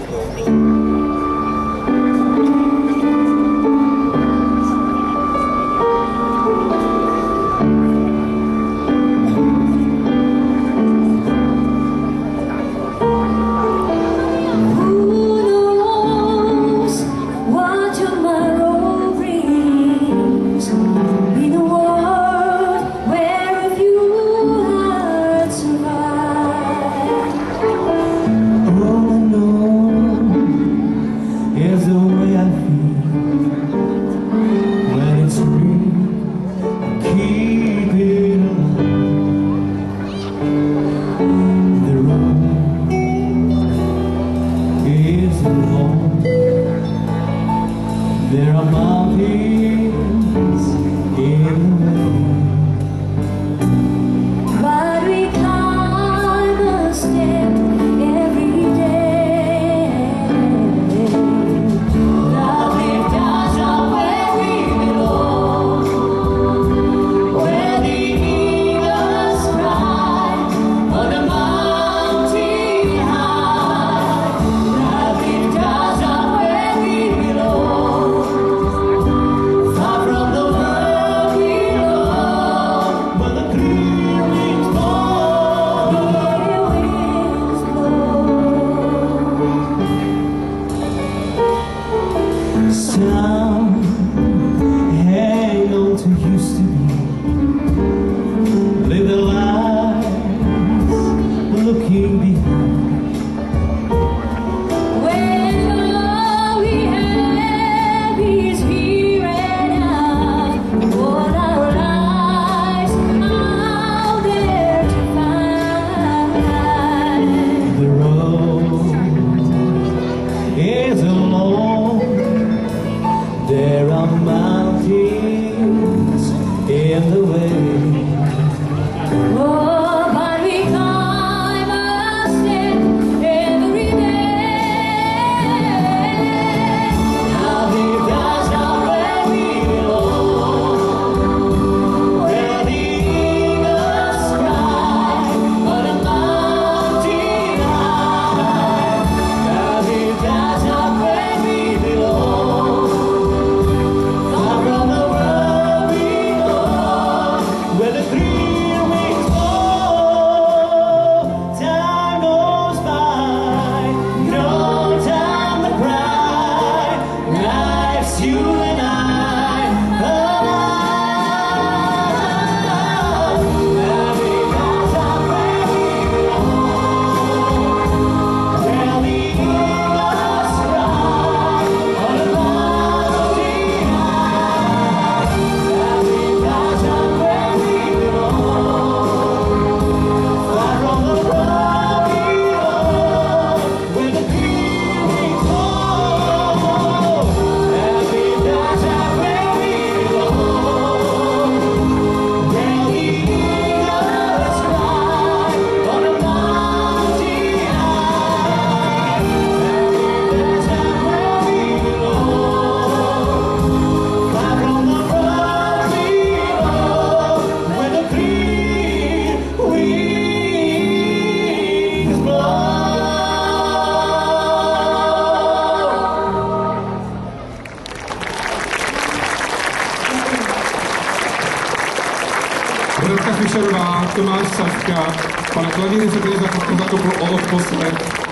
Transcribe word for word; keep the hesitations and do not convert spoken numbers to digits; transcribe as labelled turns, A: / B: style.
A: There are mountains in the way,
B: but we climb a step every day. Love lifts us up where we belong, where the eagles cry on a mountain high. Love lifts us up where we belong.
A: Some hang on to used to be, live their lives looking behind.
B: When the love we have is here and now, all our lives out there to find.
A: The road is alone. There are mountains in the way.
B: Oh, but we climb a step every day. Love lifts us up where we belong, where the eagles cry on a mountain high. Love lifts us up where we belong.
A: Where the three wings fall, time goes by, no time to cry. Life's you and I alive. Love us up where we belong, where the eagles cry on a mountain high. Love us up where we far from the road below, where the three wings fall. Happy that's where we belong, where the eagles fly on a mountain high. Happy that's where we belong, far from the road below, where the three wings blow.
C: Radka Fischerová, Tomáš Saška, pana klavíru se tady zakopl o odposled.